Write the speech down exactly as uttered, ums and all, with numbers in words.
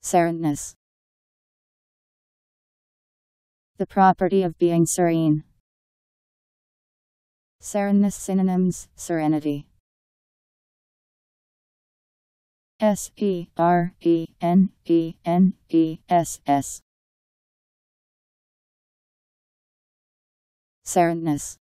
Sereneness. The property of being serene. Sereneness synonyms: serenity. S E R E N E N E S S. Sereneness.